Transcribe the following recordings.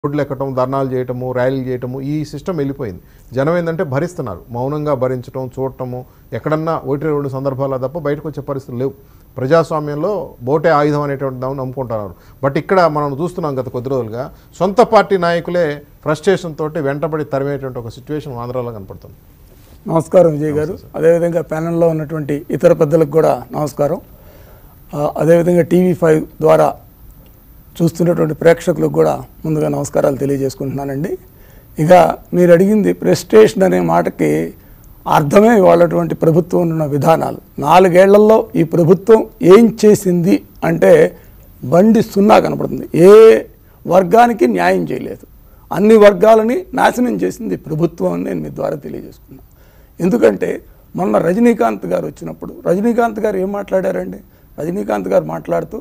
రోడ్లు ఎక్కటం, ధర్నాలు చేయటము, ర్యాలీలు చేయటము, ఈ సిస్టమ్ వెళ్ళిపోయింది. జనం ఏంటంటే భరిస్తున్నారు, మౌనంగా భరించడం, చూడటము, ఎక్కడన్నా 1-2 సందర్భాలు తప్ప బయటకు వచ్చే పరిస్థితులు లేవు. ప్రజాస్వామ్యంలో బోటే ఆయుధం అనేటువంటి దాన్ని నమ్ముకుంటున్నారు. బట్ ఇక్కడ మనం చూస్తున్నాం గత కొద్ది రోజులుగా సొంత పార్టీ నాయకులే ఫ్రస్ట్రేషన్ తోటి వెంటబడి తరిమేటువంటి ఒక సిచ్యువేషన్ ఆంధ్రాలో కనపడుతుంది. నమస్కారం విజయ్ గారు. అదేవిధంగా ప్యానెల్లో ఉన్నటువంటి ఇతర పెద్దలకు కూడా నమస్కారం. అదేవిధంగా TV5 ద్వారా చూస్తున్నటువంటి ప్రేక్షకులకు కూడా ముందుగా నమస్కారాలు తెలియజేసుకుంటున్నానండి. ఇక మీరు అడిగింది ప్రెస్టేషన్ అనే మాటకి అర్థమే వాళ్ళటువంటి ప్రభుత్వం ఉన్న విధానాలు. 4 ఏళ్లలో ఈ ప్రభుత్వం ఏం చేసింది అంటే బండి సున్నా కనపడుతుంది. ఏ వర్గానికి న్యాయం చేయలేదు, అన్ని వర్గాలని నాశనం చేసింది ప్రభుత్వం అని నేను మీ ద్వారా తెలియజేసుకున్నాను. ఎందుకంటే మొన్న రజనీకాంత్ గారు వచ్చినప్పుడు రజనీకాంత్ గారు ఏం మాట్లాడారండి? రజనీకాంత్ గారు మాట్లాడుతూ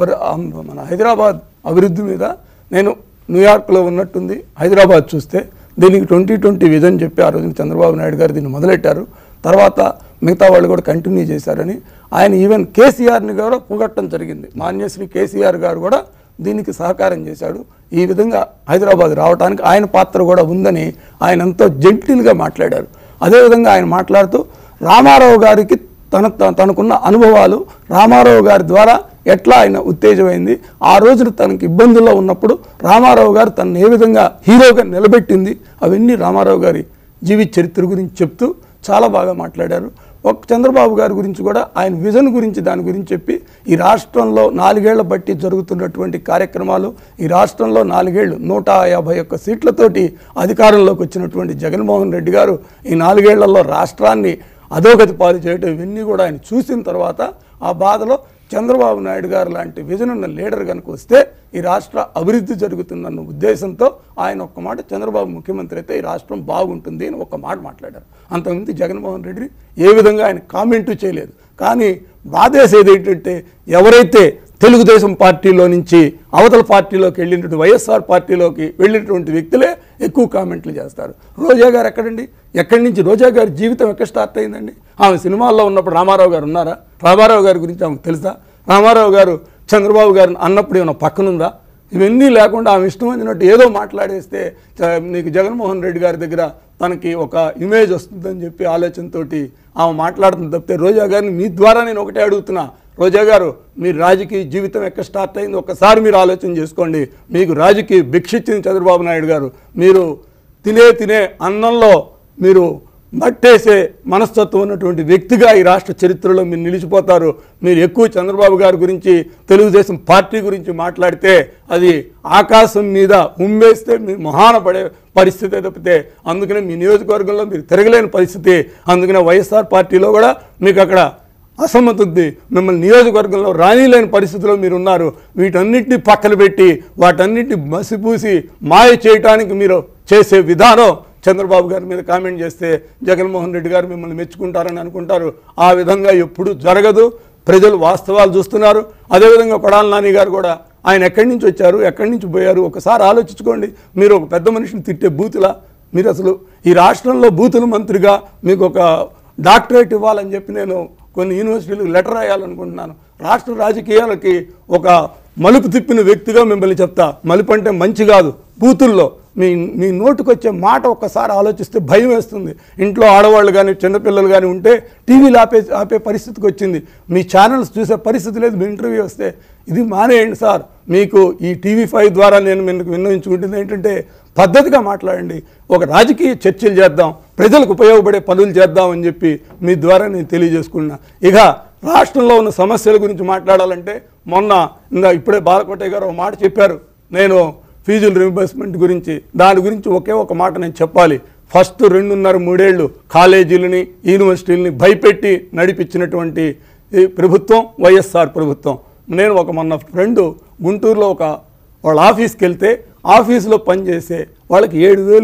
మన హైదరాబాద్ అభివృద్ధి మీద నేను న్యూయార్క్లో ఉన్నట్టుంది, హైదరాబాద్ చూస్తే దీనికి 2020 విజన్ చెప్పి ఆ రోజున చంద్రబాబు నాయుడు గారు దీన్ని మొదలెట్టారు. తర్వాత మిగతా వాళ్ళు కూడా కంటిన్యూ చేశారని ఆయన ఈవెన్ కేసీఆర్ని కూడా పొగట్టడం జరిగింది. మాన్యశ్రీ కేసీఆర్ గారు కూడా దీనికి సహకారం చేశాడు. ఈ విధంగా హైదరాబాద్ రావడానికి ఆయన పాత్ర కూడా ఉందని ఆయన ఎంతో జెంటిల్గా మాట్లాడారు. అదేవిధంగా ఆయన మాట్లాడుతూ రామారావు గారికి తనకున్న అనుభవాలు, రామారావు గారి ద్వారా ఎట్లా ఆయన ఉత్తేజమైంది, ఆ రోజున తనకు ఇబ్బందుల్లో ఉన్నప్పుడు రామారావు గారు తనను ఏ విధంగా హీరోగా నిలబెట్టింది, అవన్నీ రామారావు గారి జీవిత చరిత్ర గురించి చెప్తూ చాలా బాగా మాట్లాడారు. ఒక చంద్రబాబు గారి గురించి కూడా ఆయన విజన్ గురించి దాని గురించి చెప్పి ఈ రాష్ట్రంలో 4 ఏళ్ల బట్టి జరుగుతున్నటువంటి కార్యక్రమాలు, ఈ రాష్ట్రంలో 4 ఏళ్ళు 151 సీట్లతోటి అధికారంలోకి వచ్చినటువంటి జగన్మోహన్ రెడ్డి గారు ఈ 4 ఏళ్లలో రాష్ట్రాన్ని అధోగతి పాలు చేయడం, ఇవన్నీ కూడా ఆయన చూసిన తర్వాత ఆ బాధలో చంద్రబాబు నాయుడు గారు లాంటి విజన్ ఉన్న లీడర్ కనుక వస్తే ఈ రాష్ట్ర అభివృద్ధి జరుగుతుందన్న ఉద్దేశంతో ఆయన ఒక్క మాట చంద్రబాబు ముఖ్యమంత్రి అయితే ఈ రాష్ట్రం బాగుంటుంది అని ఒక్క మాట మాట్లాడారు. అంతకుముందు జగన్మోహన్ రెడ్డి ఏ విధంగా ఆయన కామెంటు చేయలేదు. కానీ బాధేసేది ఏంటంటే ఎవరైతే తెలుగుదేశం పార్టీలో నుంచి అవతల పార్టీలోకి వెళ్ళినటువంటి వైఎస్ఆర్ పార్టీలోకి వెళ్ళినటువంటి వ్యక్తులే ఎక్కువ కామెంట్లు చేస్తారు. రోజా గారు ఎక్కడండి? ఎక్కడి నుంచి రోజా గారి జీవితం ఎక్కడ స్టార్ట్ అయిందండి? ఆమె సినిమాల్లో ఉన్నప్పుడు రామారావు గారు ఉన్నారా? రామారావు గారి గురించి ఆమెకు తెలుసా? రామారావు గారు చంద్రబాబు గారు అన్నప్పుడు ఏమైనా పక్కనుందా? ఇవన్నీ లేకుండా ఆమె ఇష్టం వచ్చినట్టు ఏదో మాట్లాడేస్తే నీకు జగన్మోహన్ రెడ్డి గారి దగ్గర తనకి ఒక ఇమేజ్ వస్తుందని చెప్పి ఆలోచనతోటి ఆమె మాట్లాడుతుంది తప్పితే రోజా గారిని మీ ద్వారా నేను ఒకటే అడుగుతున్నా, రోజా గారు మీరు రాజకీయ జీవితం ఎక్కడ స్టార్ట్ అయింది ఒక్కసారి మీరు ఆలోచన చేసుకోండి. మీకు రాజకీయ భిక్ష ఇచ్చింది చంద్రబాబు నాయుడు గారు. మీరు తినే అన్నంలో మీరు మట్టేసే మనస్తత్వం ఉన్నటువంటి వ్యక్తిగా ఈ రాష్ట్ర చరిత్రలో మీరు నిలిచిపోతారు. మీరు ఎక్కువ చంద్రబాబు గారి గురించి, తెలుగుదేశం పార్టీ గురించి మాట్లాడితే అది ఆకాశం మీద ఉమ్మేస్తే మీరు మొహాన పడే పరిస్థితి తప్పితే, అందుకనే మీ నియోజకవర్గంలో మీరు తిరగలేని పరిస్థితి. అందుకనే వైఎస్ఆర్ పార్టీలో కూడా మీకు అక్కడ అసమ్మతి ఉంది, మిమ్మల్ని నియోజకవర్గంలో రానిలేని పరిస్థితిలో మీరు ఉన్నారు. వీటన్నిటిని పక్కన పెట్టి వాటన్నిటిని మసిపూసి మాయ చేయడానికి మీరు చేసే విధానం చంద్రబాబు గారి మీద కామెంట్ చేస్తే జగన్మోహన్ రెడ్డి గారు మిమ్మల్ని మెచ్చుకుంటారని అనుకుంటారు. ఆ విధంగా ఎప్పుడూ జరగదు. ప్రజలు వాస్తవాలు చూస్తున్నారు. అదేవిధంగా కొడాలి నాని గారు కూడా ఆయన ఎక్కడి నుంచి వచ్చారు, ఎక్కడి నుంచి పోయారు ఒకసారి ఆలోచించుకోండి. మీరు ఒక పెద్ద మనిషిని తిట్టే బూతులా? మీరు అసలు ఈ రాష్ట్రంలో బూతుల మంత్రిగా మీకు ఒక డాక్టరేట్ ఇవ్వాలని చెప్పి నేను కొన్ని యూనివర్సిటీలకు లెటర్ రాయాలనుకుంటున్నాను. రాష్ట్ర రాజకీయాలకి ఒక మలుపు తిప్పిన వ్యక్తిగా మిమ్మల్ని చెప్తా. మలుపు అంటే మంచి కాదు, బూతుల్లో మీ నోటుకు వచ్చే మాట ఒక్కసారి ఆలోచిస్తే భయం వేస్తుంది. ఇంట్లో ఆడవాళ్ళు కానీ చిన్నపిల్లలు కానీ ఉంటే టీవీలు ఆపే పరిస్థితికి వచ్చింది. మీ ఛానల్స్ చూసే పరిస్థితి లేదు. మీ ఇంటర్వ్యూ వస్తే ఇది మానేయండి సార్. మీకు ఈ TV5 ద్వారా నేను మీకు విన్నవించుకుంటుంది ఏంటంటే పద్ధతిగా మాట్లాడండి, ఒక రాజకీయ చర్చలు చేద్దాం, ప్రజలకు ఉపయోగపడే పనులు చేద్దాం అని చెప్పి మీ ద్వారా నేను తెలియజేసుకున్నా. ఇక రాష్ట్రంలో ఉన్న సమస్యల గురించి మాట్లాడాలంటే మొన్న ఇప్పుడే బాలకోటయ్య గారు ఒక మాట చెప్పారు. నేను ఫీజుల రీయింబర్స్మెంట్ గురించి దాని గురించి ఒకే ఒక మాట నేను చెప్పాలి. ఫస్ట్ 2.5-3 ఏళ్ళు కాలేజీలని యూనివర్సిటీలని భయపెట్టి నడిపించినటువంటి ప్రభుత్వం వైఎస్ఆర్ ప్రభుత్వం. నేను మొన్న ఫ్రెండు గుంటూరులో వాళ్ళ ఆఫీస్కి వెళ్తే ఆఫీసులో పనిచేసే వాళ్ళకి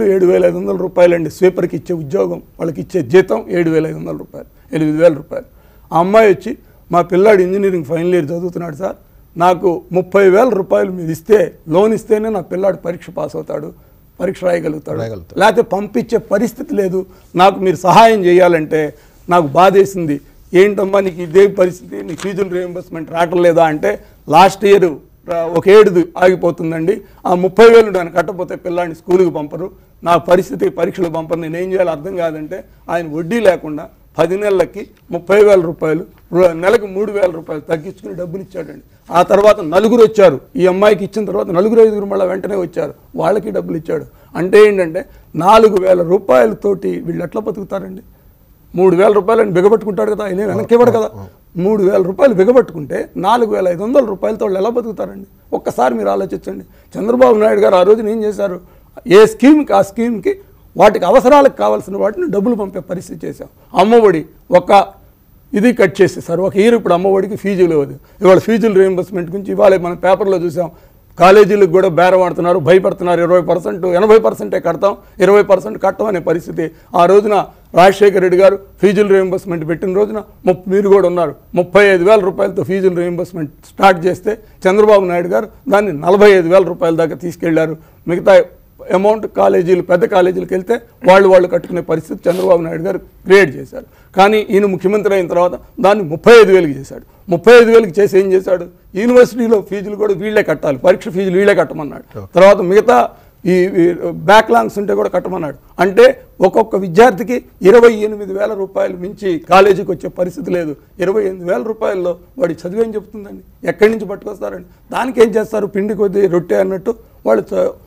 7,500 రూపాయలండి స్వీపర్కి ఇచ్చే ఉద్యోగం. వాళ్ళకి ఇచ్చే జీతం 7,500 రూపాయలు, 8,000 రూపాయలు. ఆ అమ్మాయి వచ్చి మా పిల్లాడు ఇంజనీరింగ్ ఫైనల్ ఇయర్ చదువుతున్నాడు సార్, నాకు 30,000 రూపాయలు మీరు ఇస్తే, లోన్ ఇస్తేనే నా పిల్లాడు పరీక్ష పాస్ అవుతాడు, పరీక్ష రాయగలుగుతాడు, లేకపోతే పంపించే పరిస్థితి లేదు, నాకు మీరు సహాయం చేయాలంటే నాకు బాధేసింది. ఏంటమ్మా నీకు ఇదే పరిస్థితి, నీకు ఫీజుల రీయింబర్స్మెంట్ రావటం లేదా అంటే లాస్ట్ ఇయర్ ఒక ఏడు ఆగిపోతుందండి. ఆ 30,000 నేను కట్టకపోతే పిల్లాడిని స్కూల్కి పంపరు, నా పరిస్థితి పరీక్షలు పంపరు, నేను ఏం చేయాలో అర్థం కాదంటే ఆయన వడ్డీ లేకుండా 10 నెలలకి 30,000 రూపాయలు, నెలకు 3,000 రూపాయలు తగ్గించుకుని డబ్బులు ఇచ్చాడండి. ఆ తర్వాత నలుగురు వచ్చారు, ఈ అమ్మాయికి ఇచ్చిన తర్వాత నలుగురు 5 మళ్ళీ వెంటనే వచ్చారు, వాళ్ళకి డబ్బులు ఇచ్చాడు. అంటే ఏంటంటే 4,000 రూపాయలతోటి వీళ్ళు ఎట్లా బతుకుతారండి? 3,000 రూపాయలు అని బిగబట్టుకుంటాడు కదా, ఆయన వెనక్కి ఇవ్వడు కదా. 3,000 రూపాయలు బిగబట్టుకుంటే 4,500 రూపాయలతో వాళ్ళు ఎలా బతుకుతారండి? ఒక్కసారి మీరు ఆలోచించండి. చంద్రబాబు నాయుడు గారు ఆ రోజున ఏం చేశారు? ఏ స్కీమ్కి ఆ స్కీమ్కి వాటికి అవసరాలకు కావాల్సిన వాటిని డబ్బులు పంపే పరిస్థితి చేశాం. అమ్మఒడి ఒక ఇది కట్ చేసేసారు, ఒక ఇయర్ ఇప్పుడు అమ్మఒడికి ఫీజులు ఇవ్వదు. ఇవాళ ఫీజులు రీయింబర్స్మెంట్ గురించి ఇవాళ మనం పేపర్లో చూసాం, కాలేజీలకు కూడా బేరం ఆడుతున్నారు, భయపడుతున్నారు. 20%, 80% కడతాం, 20% కట్టం అనే పరిస్థితి. ఆ రోజున రాజశేఖర రెడ్డి గారు ఫీజులు రీయింబర్స్మెంట్ పెట్టిన రోజున మీరు కూడా ఉన్నారు, 35,000 రూపాయలతో ఫీజులు రీయింబర్స్మెంట్ స్టార్ట్ చేస్తే చంద్రబాబు నాయుడు గారు దాన్ని 45,000 రూపాయల దాకా తీసుకెళ్లారు. మిగతా అమౌంట్ కాలేజీలు, పెద్ద కాలేజీలకు వెళ్తే వాళ్ళు కట్టుకునే పరిస్థితి చంద్రబాబు నాయుడు గారు క్రియేట్ చేశారు. కానీ ఈయన ముఖ్యమంత్రి అయిన తర్వాత దాన్ని 35,000కి చేశాడు. 35,000కి చేసి ఏం చేశాడు? యూనివర్సిటీలో ఫీజులు కూడా వీళ్ళే కట్టాలి, పరీక్ష ఫీజులు వీళ్ళే కట్టమన్నాడు. తర్వాత మిగతా ఈ బ్యాక్లాగ్స్ ఉంటే కూడా కట్టమన్నాడు. అంటే ఒక్కొక్క విద్యార్థికి 28,000 రూపాయలు మించి కాలేజీకి వచ్చే పరిస్థితి లేదు. 28,000 రూపాయల్లో వాడి చదువు ఏం చెప్తుందండి? ఎక్కడి నుంచి పట్టుకొస్తారండి? దానికి ఏం చేస్తారు? పిండి కొద్ది రొట్టె అన్నట్టు వాళ్ళు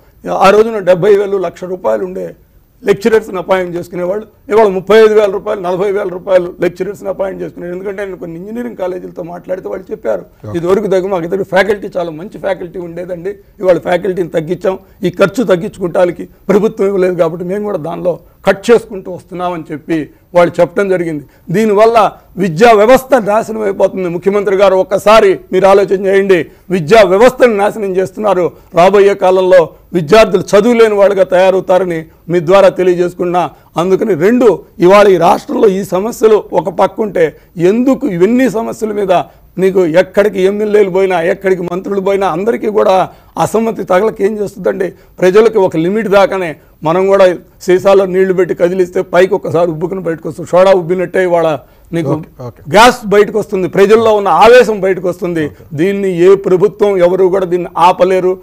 ఆ రోజున 70,000, 1,00,000 రూపాయలు ఉండే లెక్చరర్స్ని అపాయింట్ చేసుకునేవాళ్ళు. ఇవాళ 35,000 రూపాయలు, 40,000 రూపాయలు లెక్చరర్స్ని అపాయింట్ చేసుకునేది. ఎందుకంటే నేను కొన్ని ఇంజనీరింగ్ కాలేజీలతో మాట్లాడితే వాళ్ళు చెప్పారు, ఇదివరకు మాకు ఇద్దరు ఫ్యాకల్టీ చాలా మంచి ఫ్యాకల్టీ ఉండేదండి, ఇవాళ ఫ్యాకల్టీని తగ్గించాం, ఈ ఖర్చు తగ్గించుకుంటానికి ప్రభుత్వం ఇవ్వలేదు కాబట్టి మేము కూడా దానిలో కట్ చేసుకుంటూ వస్తున్నామని చెప్పి వాళ్ళు చెప్పడం జరిగింది. దీనివల్ల విద్యా వ్యవస్థ నాశనం అయిపోతుంది. ముఖ్యమంత్రి గారు ఒక్కసారి మీరు ఆలోచన చేయండి, విద్యా వ్యవస్థను నాశనం చేస్తున్నారు. రాబోయే కాలంలో విద్యార్థులు చదువు లేని వాళ్ళుగా తయారవుతారని మీ ద్వారా తెలియజేసుకున్నా. అందుకని ఇవాళ ఈ రాష్ట్రంలో ఈ సమస్యలు ఒక పక్కుంటే ఎందుకు ఇవన్నీ సమస్యల మీద నీకు ఎక్కడికి ఎమ్మెల్యేలు పోయినా, ఎక్కడికి మంత్రులు పోయినా అందరికీ కూడా అసమ్మతి తగలకి ఏం చేస్తుందండి? ప్రజలకి ఒక లిమిట్ దాకానే మనం కూడా సీసాలో నీళ్లు పెట్టి కదిలిస్తే పైకి ఒక్కసారి ఉబ్బుకుని బయటకు వస్తుంది, సోడా ఉబ్బినట్టే ఇవాళ నీకు గ్యాస్ బయటకు వస్తుంది, ప్రజల్లో ఉన్న ఆవేశం బయటకు వస్తుంది. దీన్ని ఏ ప్రభుత్వం ఎవరు కూడా దీన్ని ఆపలేరు.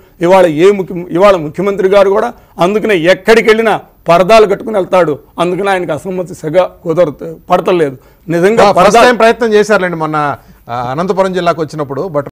ఇవాళ ముఖ్యమంత్రి గారు కూడా అందుకనే ఎక్కడికి వెళ్ళినా పరదాలు కట్టుకుని వెళ్తాడు. అందుకని ఆయనకు అసమ్మతి సెగ పడతలేదు. నిజంగా ప్రయత్నం చేశారులేండి మొన్న అనంతపురం జిల్లాకు వచ్చినప్పుడు. బట్